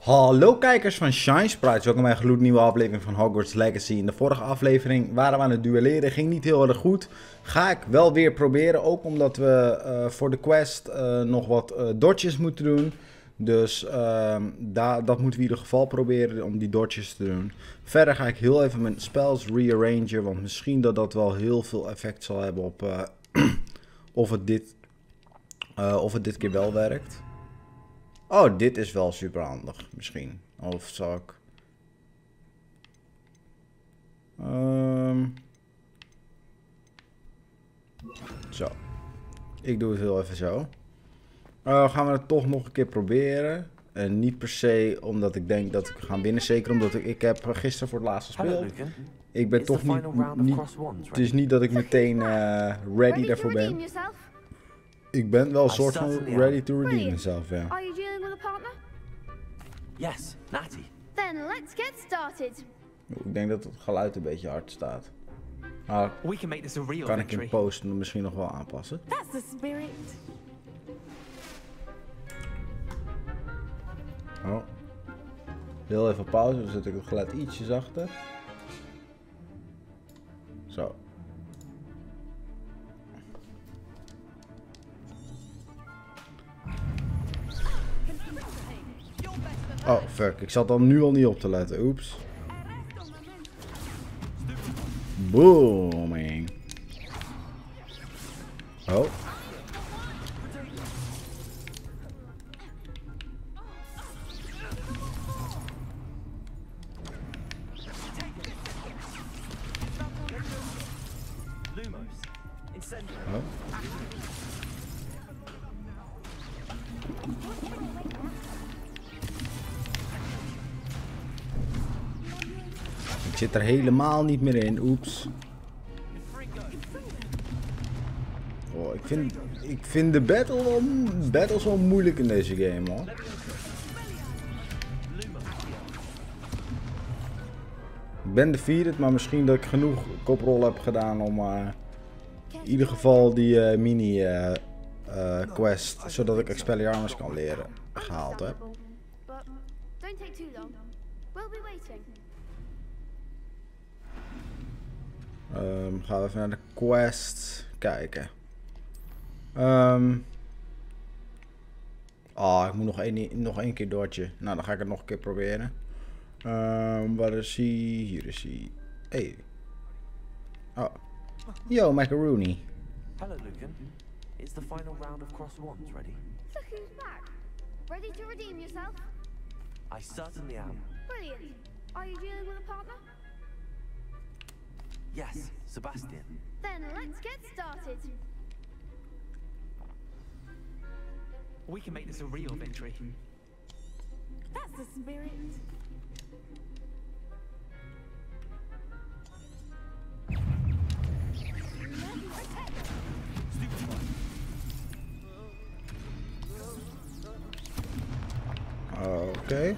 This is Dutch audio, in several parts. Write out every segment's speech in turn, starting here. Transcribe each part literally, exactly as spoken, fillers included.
Hallo kijkers van Shine Sprites, welkom bij een gloednieuwe aflevering van Hogwarts Legacy. In de vorige aflevering waren we aan het duelleren, ging niet heel erg goed. Ga ik wel weer proberen, ook omdat we uh, voor de quest uh, nog wat uh, dodges moeten doen. Dus uh, da dat moeten we in ieder geval proberen om die dodges te doen. Verder ga ik heel even mijn spells rearrangen, want misschien dat dat wel heel veel effect zal hebben op uh, of, het dit, uh, of het dit keer wel werkt. Oh, dit is wel super handig, misschien. Of zal ik... Um... Zo. Ik doe het heel even zo. Uh, gaan we het toch nog een keer proberen. En niet per se omdat ik denk dat ik ga winnen. Zeker omdat ik, ik heb gisteren voor het laatst gespeeld. Ik ben toch niet, niet... Het is niet dat ik meteen uh, ready daarvoor ben. Ik ben wel een soort van ready to redeem mezelf, ja. Are you dealing with a partner? Yes, Natty. Then let's get started. Ik denk dat het geluid een beetje hard staat. Maar We can make this a real kan ik victory. in post misschien nog wel aanpassen. That's the spirit. Oh. Heel even pauze, dan zet ik het geluid ietsje zachter. Zo. Oh, fuck. Ik zat dan nu al niet op te letten. Oeps. Booming. Oh. Oh. Ik zit er helemaal niet meer in, oeps. Oh, ik vind, ik vind de battle wel, battles wel moeilijk in deze game, hoor. Ik ben defeated, maar misschien dat ik genoeg koprol heb gedaan om uh, in ieder geval die uh, mini uh, uh, quest, zodat ik Expelliarmus kan leren, gehaald heb. But don't take too long. We'll be waiting. Um, gaan we even naar de quest kijken. Um, oh, ik moet nog één, nog één keer dodgen. Nou, dan ga ik het nog een keer proberen. Um, waar is hij? Hier is hij. Hey. Oh. Yo, Macaroni. Hello, Lucan. Is the final round of Cross Wands ready? Look who's back. Ready to redeem yourself? I certainly am. Brilliant. Are you dealing with a partner? Yes, Sebastian. Then let's get started. We can make this a real victory. That's the spirit. Oké. Okay.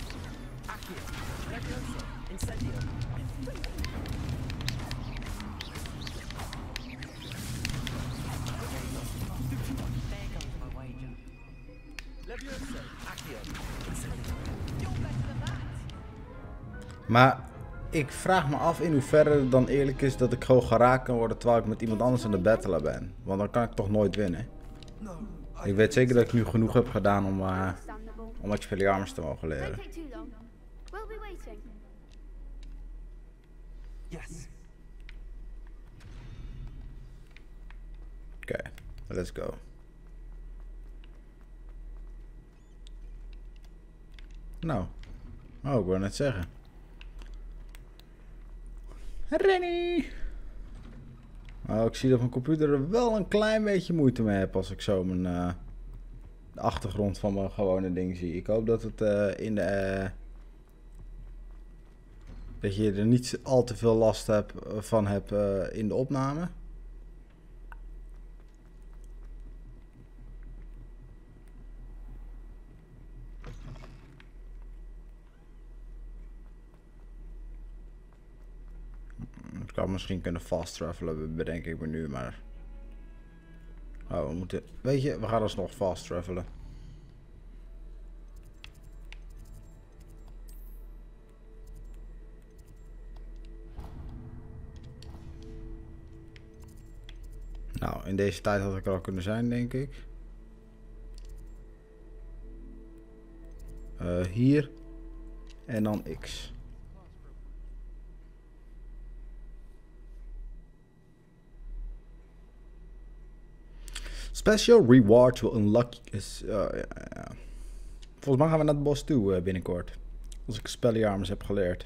Maar ik vraag me af in hoeverre het dan eerlijk is dat ik gewoon geraakt kan worden terwijl ik met iemand anders aan de battelen ben. Want dan kan ik toch nooit winnen. Ik weet zeker dat ik nu genoeg heb gedaan om, uh, om Expelliarmus te mogen leren. Don't take too long. We'll be waiting. Yes. Oké, okay, let's go. Nou, oh, ik wou net zeggen. Rennie! Oh, ik zie dat mijn computer er wel een klein beetje moeite mee heeft als ik zo mijn uh, de achtergrond van mijn gewone ding zie. Ik hoop dat het uh, in de uh, dat je er niet al te veel last hebt, van hebt uh, in de opname. Ik zou misschien kunnen fast travelen, bedenk ik me nu, maar... Oh, we moeten... Weet je, we gaan alsnog fast travelen. Nou, in deze tijd had ik er al kunnen zijn, denk ik. Uh, hier. En dan X. Special reward will unlock... Is, uh, ja, ja. Volgens mij gaan we naar het bos toe uh, binnenkort. Als ik Expelliarmus heb geleerd.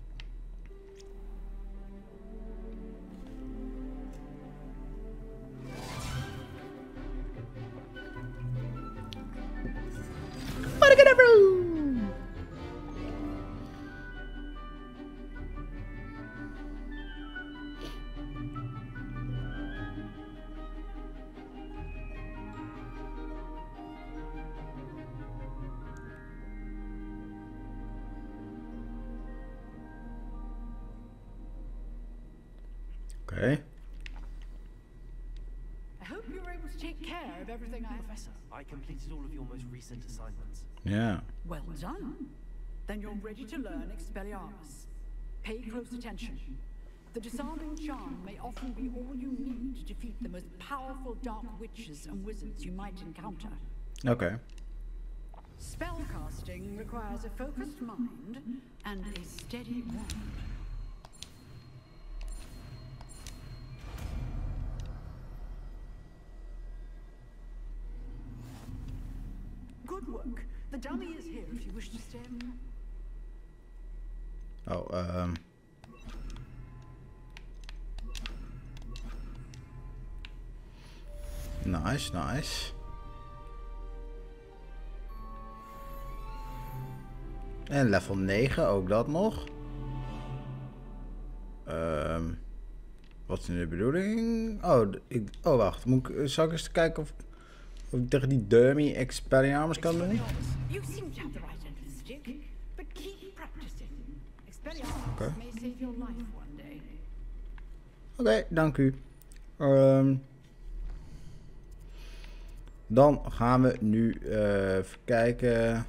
What gonna do? Okay. I hope you were able to take care of everything I... Professor, I completed all of your most recent assignments. Yeah. Well done. Then you're ready to learn Expelliarmus. Pay close attention. The disarming charm may often be all you need to defeat the most powerful dark witches and wizards you might encounter. Okay. Spellcasting requires a focused mind and a steady wand. Good work. The dummy is here if you wish to stay. Oh, um... Nice, nice. En level negen, ook dat nog. Um, wat is nu de bedoeling? Oh, ik, oh wacht. Moet ik, zal ik eens kijken of, of ik tegen die dummy Expelliarmus kan doen? You seem to have the right end of the stick, but keep practicing. Expelliarmus Okay. may save your life one day. Oké, okay, dank u. Um, dan gaan we nu uh, even kijken.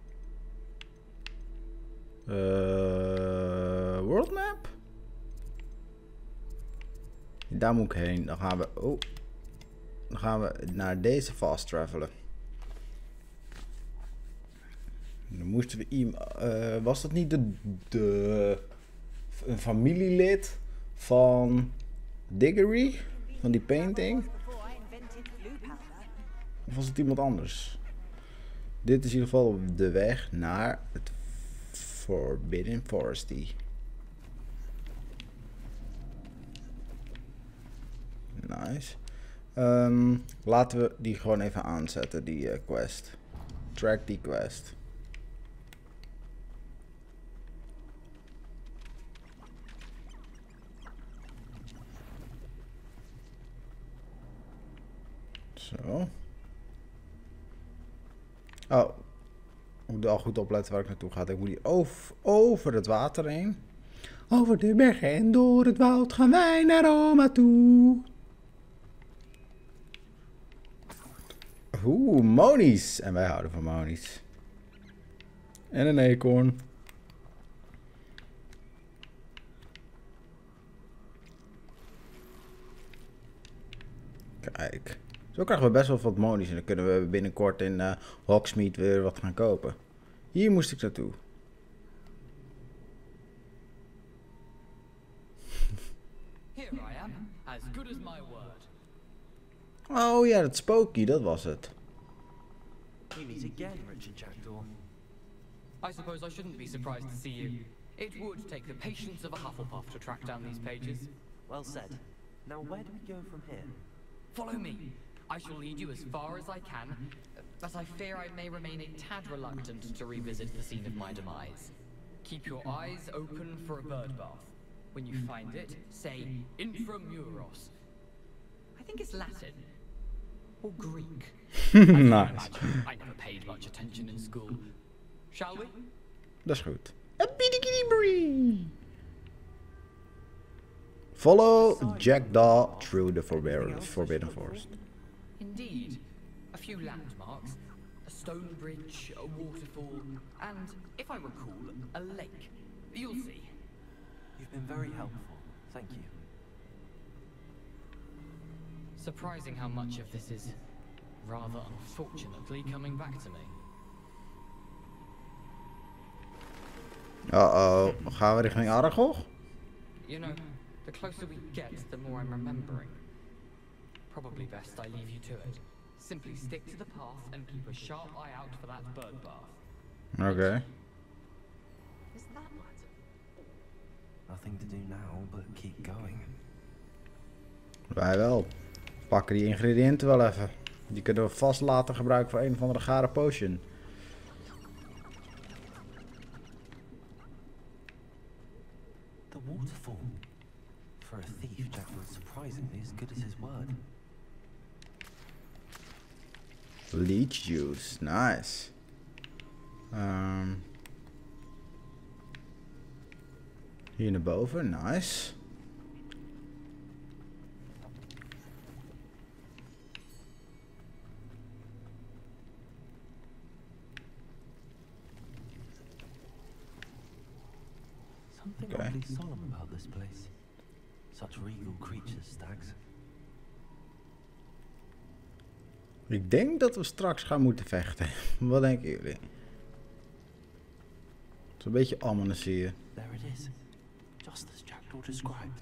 Uh, world map? Daar moet ik heen. Dan gaan we. Oh. Dan gaan we naar deze fast travelen. Dan moesten we iemand. Uh, was dat niet de, de. Een familielid van Diggory? Van die painting? Of was het iemand anders? Dit is in ieder geval de weg naar het Forbidden Foresty. Nice. Um, laten we die gewoon even aanzetten, die uh, quest. Track die quest. Zo. Oh. Ik moet al goed opletten waar ik naartoe ga. Ik moet hier over, over het water heen. Over de bergen en door het woud gaan wij naar Roma toe. Oeh, monies. En wij houden van monies. En een eekhoorn. Kijk. Zo krijgen we best wel wat monies en dan kunnen we binnenkort in uh, Hogsmeade weer wat gaan kopen. Hier moest ik naartoe. Here I am, as good as my word. Oh ja, dat Spooky, dat was het. We meet again, Richard Jackdaw. I suppose I shouldn't be surprised to see you. It would take the patience of a Hufflepuff to track down these pages. Well said. Now where do we go from here? Follow me. I shall lead you as far as I can, but I fear I may remain a tad reluctant to revisit the scene of my demise. Keep your eyes open for a bird bath. When you find it, say Intramuros. I think it's Latin. Or Greek. Nice. I never paid much attention in school. Shall we? Dat is goed. Follow Jackdaw through the forbidden, forbidden forest. Indeed. A few landmarks, a stone bridge, a waterfall, and, if I recall, a lake. You'll see. You've been very helpful. Thank you. Surprising how much of this is rather unfortunately coming back to me. Uh-oh. Gaan we richting Aragog? You know, the closer we get, the more I'm remembering. Probably best I leave you to it. Simply stick to the path and keep a sharp eye out for that bird bath. Oké. Is that what? Nothing to do now but keep going. Wij wel. Pakken die ingrediënten wel even. Die kunnen we vast laten gebruiken voor een of andere gare potion. The waterfall. For a thief, Jack was surprisingly as good as his word. Leech juice, nice. Um, hier naar boven, nice. Something Okay. oddly solemn about this place. Such regal creatures, stags. Ik denk dat we straks gaan moeten vechten. Wat denken jullie? Het is een beetje ominous hier. There it is. Just as Jackdaw described.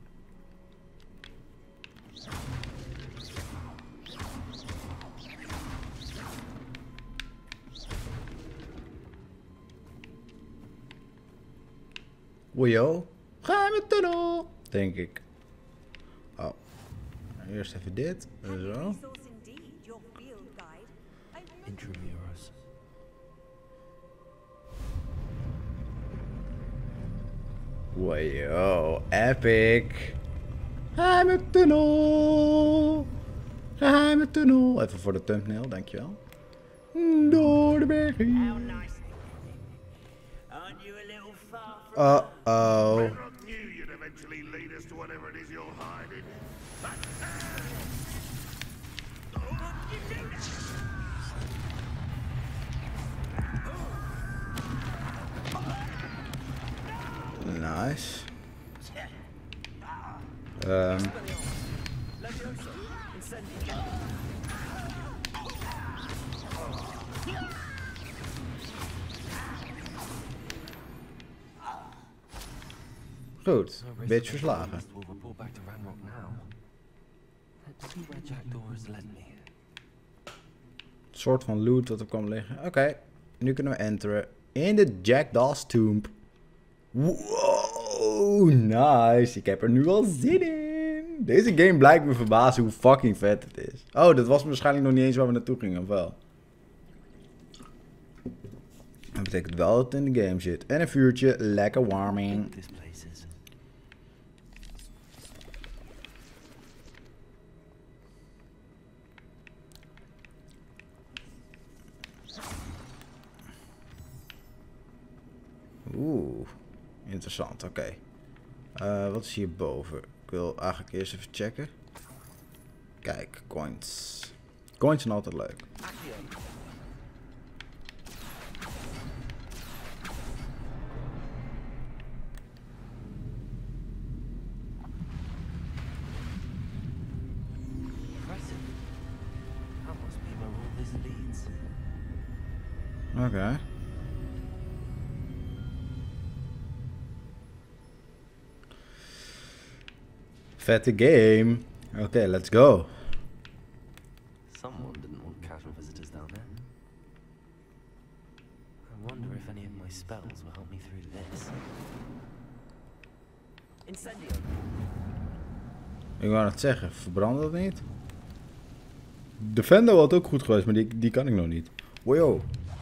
Ojo. Geheime tunnel. Denk ik. Oh. Eerst even dit. Zo. Intramuros. Wow, epic. Geheime tunnel. Geheime tunnel. Even voor de thumbnail, dankjewel. Door de bergen. Uh-oh. I knew you'd eventually lead us to whatever it is you're hiding. Nice. Um. Goed, bitch verslagen. We'll report back to Ranrock now. Let's see where Jackdaw has led me. Soort van loot wat er kwam liggen. Oké, okay, nu kunnen we enteren in de Jackdaw's Tomb. Wow, nice. Ik heb er nu al zin in. Deze game blijkt me verbazen hoe fucking vet het is. Oh, dat was waarschijnlijk nog niet eens waar we naartoe gingen, of wel? Dat betekent wel dat het in de game zit. En een vuurtje, lekker warming. This place is. Oeh, interessant, oké. Okay. Uh, wat is hierboven? Ik wil eigenlijk eerst even checken. Kijk, coins. Coins zijn altijd leuk. Impressive. That must be where all this leads. Oké. Okay. Vette game. Oké, okay, let's go. Someone didn't want casual visitors down there. I wonder if any of my spells will help me through this. Incendio. Ik wou het zeggen, verbrand dat niet? Defendo had ook goed geweest, maar die, die kan ik nog niet. Wow.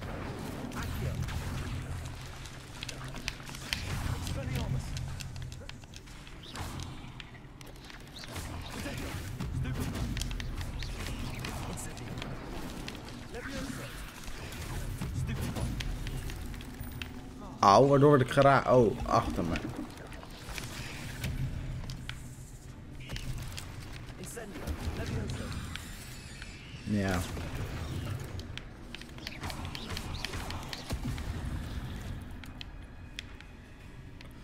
Auw, waardoor word ik geraakt? Oh, achter me. Ja.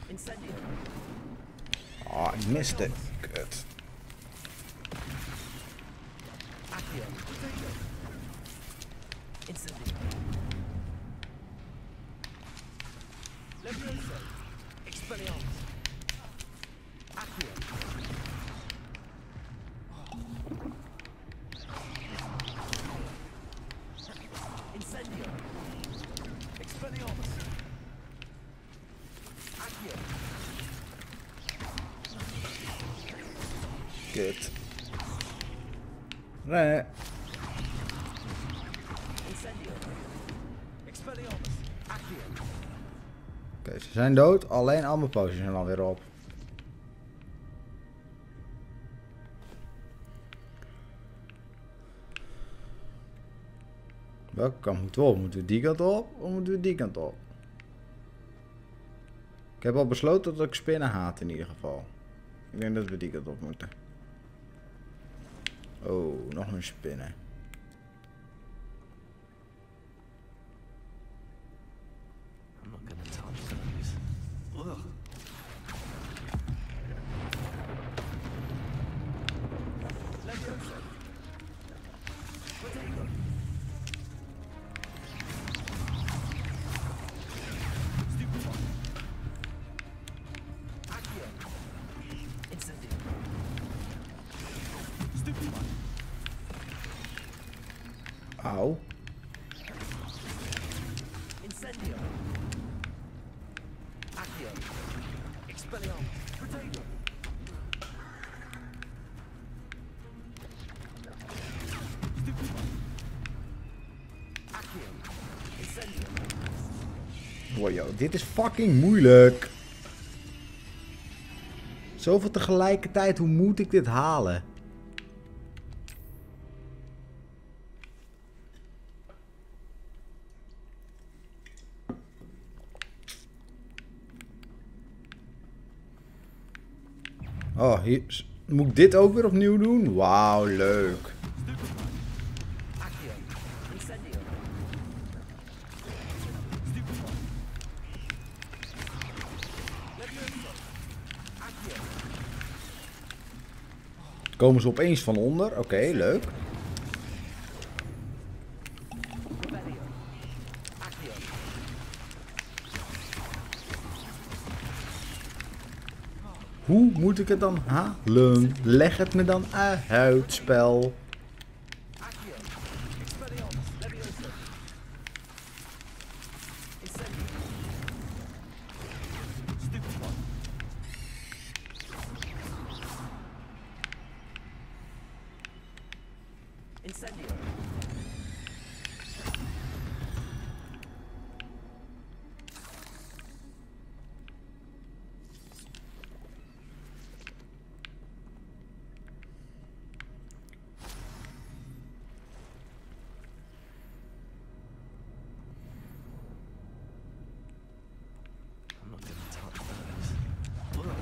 Oh, ik miste. Kut. Accio. Incendio. Levioso. Expelliarmus. Accio. Incendio. Expelliarmus. Accio. Kut. Nee. Incendio. Expelliarmus. Accio. Oké, ze zijn dood. Alleen al mijn potions zijn alweer op. Welke kant moeten we op? Moeten we die kant op? Of moeten we die kant op? Ik heb al besloten dat ik spinnen haat in ieder geval. Ik denk dat we die kant op moeten. Oh, nog een spinnen. I'm not gonna touch those. Ugh. Levioso. Potato. Stupefy. Accio. Incendio. Stupefy. Auw. Incendio. Accio. Expelliarmus. Potato. Stupefy. Accio. Incendio. Wow, yo, dit is fucking moeilijk. Zoveel tegelijkertijd, hoe moet ik dit halen? Oh, hier, moet ik dit ook weer opnieuw doen? Wauw, leuk. Accio. Incendio. Stupefy. Levioso. Accio. Komen ze opeens van onder? Oké, leuk. Revelio. Accio. Hoe moet ik het dan halen? Leg het me dan uit, spel. Accio. Expelliarmus. Levioso. Incendio. Stupefy. Incendio. I'm not gonna touch those. Ugh.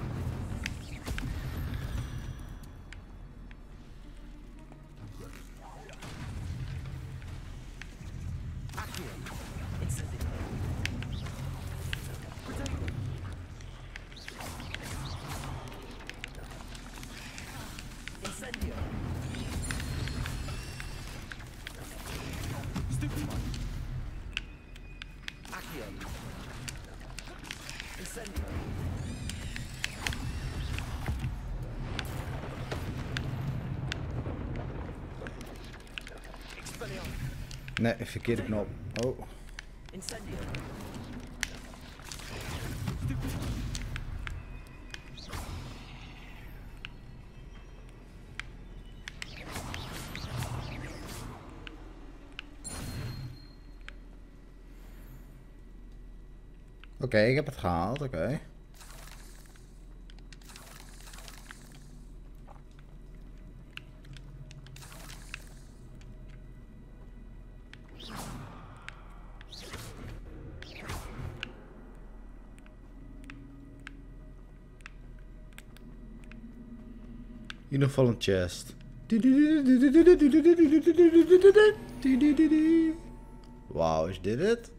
Accio. Incendio. Potato. Incendio. Stupefy. Accio. Incendio. Expelliarmus. Nee, verkeerde knop. Oh. Incendio. Stupefy. Oké, ik heb het gehaald, oké. In ieder geval een chest. Wauw, is dit het?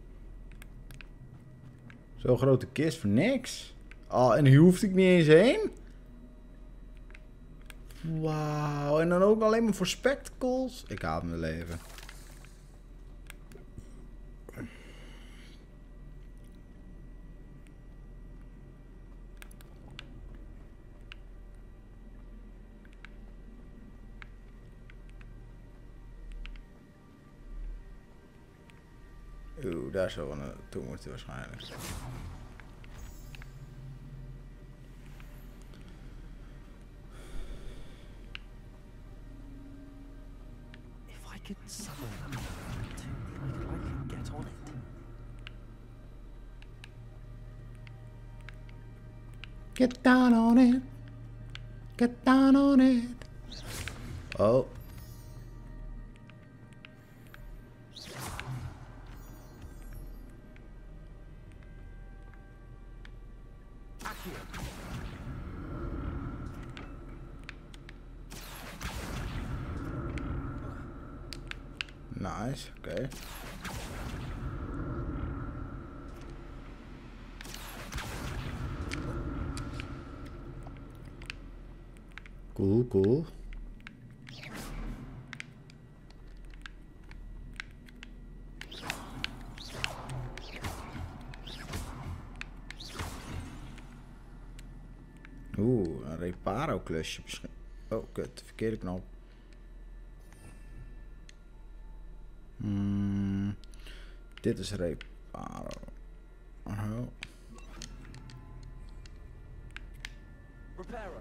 Zo'n grote kist voor niks. Oh, en hier hoefde ik niet eens heen? Wauw, en dan ook alleen maar voor spectacles? Ik haat mijn leven. Oeh, daar zou we naartoe moeten waarschijnlijk. If I could summon that too, I could likely get on it. Get down on it. Get down on it. Oh. Nice, oké. Okay. Cool, cool. Oeh, een reparo klusje misschien. Oh, kut, verkeerde knop. Hmm, dit is reparo. Oh. Reparo.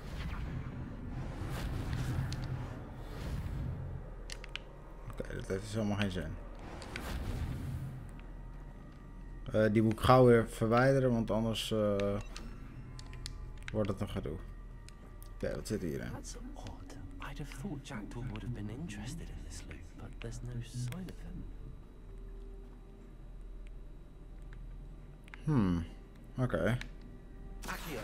Oké, okay, dat heeft dus helemaal geen zin. Uh, die moet ik gauw weer verwijderen, want anders uh, wordt het een gedoe. Oké, okay, wat zit hierin? That's odd. I'd have thought Jackdaw would have been interested in this loot, but there's no sign of him. Hmm, oké. Okay. Accio.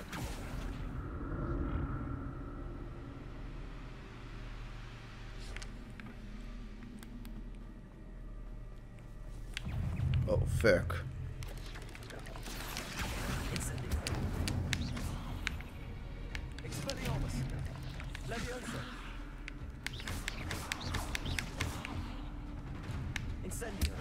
Oh, fuck. Expelliarmus. Leviosa. Incendio.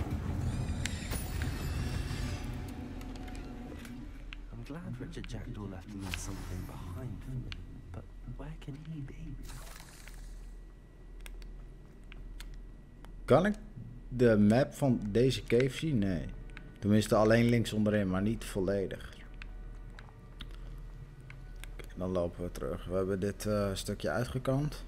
I'm glad Richard Jackdaw left a little something behind for me, but where can he be? Kan ik de map van deze cave zien? Nee. Tenminste alleen links onderin, maar niet volledig. Okay, dan lopen we terug. We hebben dit uh, stukje uitgekant.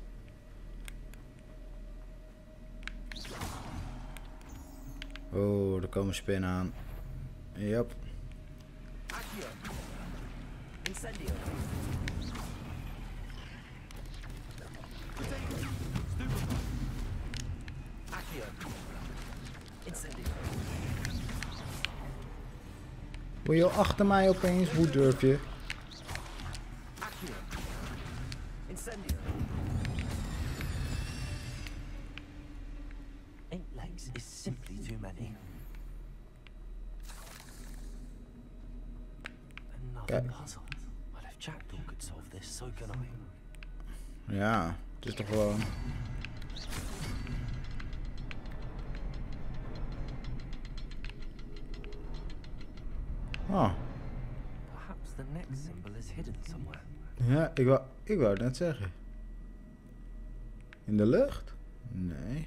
Oh, er komen spinnen aan. Yep. Accio. Incendio. Accio. Incendio. Wil je achter mij opeens? Hoe durf je? Accio. Incendio. Eight legs is simply too many. Another Okay. puzzle. Well, if Jackdaw could solve this, so can I. Ja, het is toch gewoon... Oh. Perhaps the next symbol is hidden somewhere. Ja, ik wou, ik wou het net zeggen. In de lucht? Nee.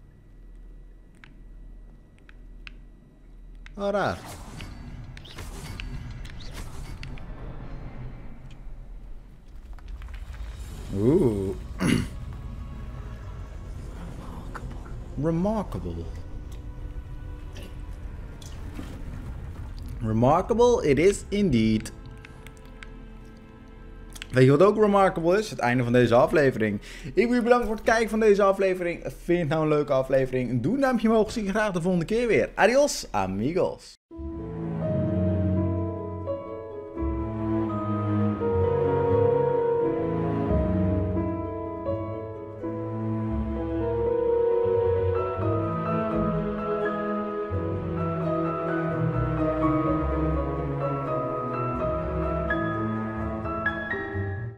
Oh, raar. Oeh. Remarkable. Remarkable it is indeed. Weet je wat ook remarkable is? Het einde van deze aflevering. Ik wil je bedanken voor het kijken van deze aflevering. Vind je het nou een leuke aflevering? Doe een duimpje omhoog. Zie je graag de volgende keer weer. Adios, amigos.